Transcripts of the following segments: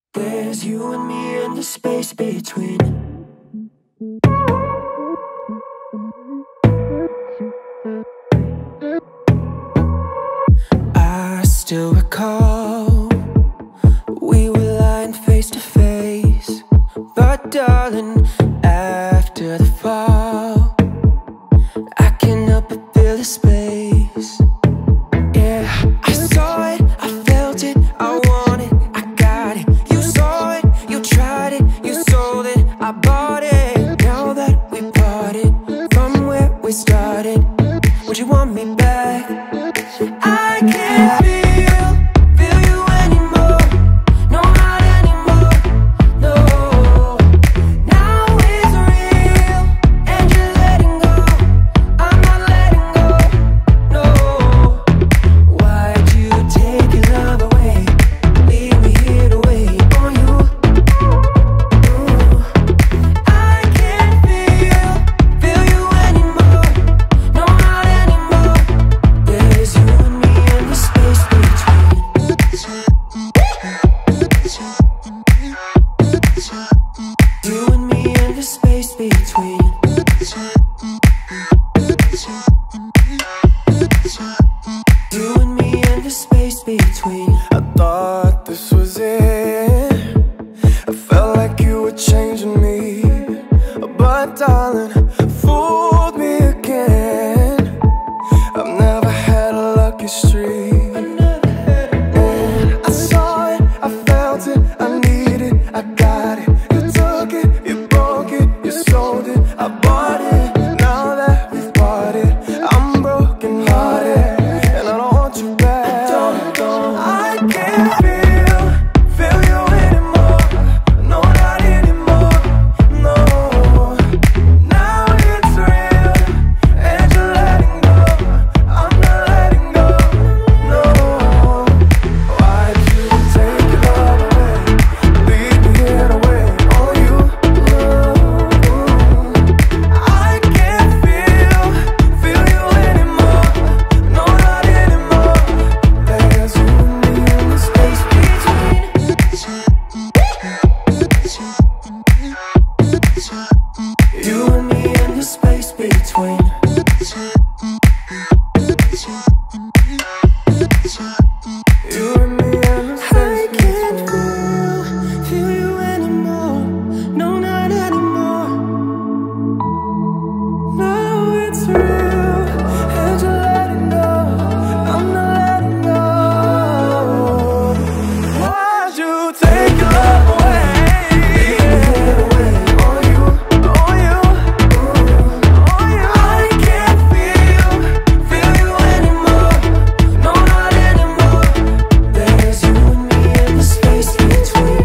There's you and me and the space between. I still recall we were lying face to face, but darling, after the fall, I can't help but feel the space. Yeah, I saw it, I felt it, I want it, I got it. You saw it, you tried it, you sold it, I bought it. Now that we parted from where we started, would you want me back? I can't feel you anymore. No, not anymore, no. Now it's real, and you're letting go. I'm not letting go, no. Why'd you take your love away? Leave me here to wait on you. Ooh. I can't feel you anymore. No, not anymore. There's you and me and the space between. You and me and the space between. You and me and the space between. I thought this was it. I felt like you were changing me, but darling, fooled me again. I've never had a lucky streak. And I saw it, I felt it, I need it, I got it. You took it, you broke it, you sold it, I bought it. Now that we've parted, I'm broken hearted, and I don't want you back. I can't feel you anymore. No, not anymore, no. Now it's real, and you're letting go. I'm not letting go, no. Why'd you take your love away? Leave me here to wait on you. I can't feel you anymore. No, not anymore. There's you and me in the space between. You and me and the space between. You and me in the I space can't between. feel you anymore. No, not anymore. Now it's real, and you're letting go. I'm not letting go. Why'd you take your love away? On you, On you, on you. I can't feel you anymore. No, not anymore. There's you and me in the space between.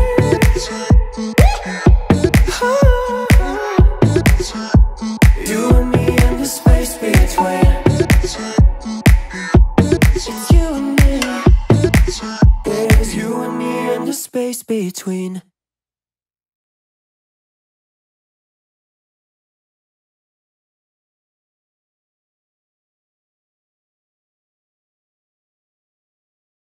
You and me in the space between. It's you and me. There's you and me in the space between.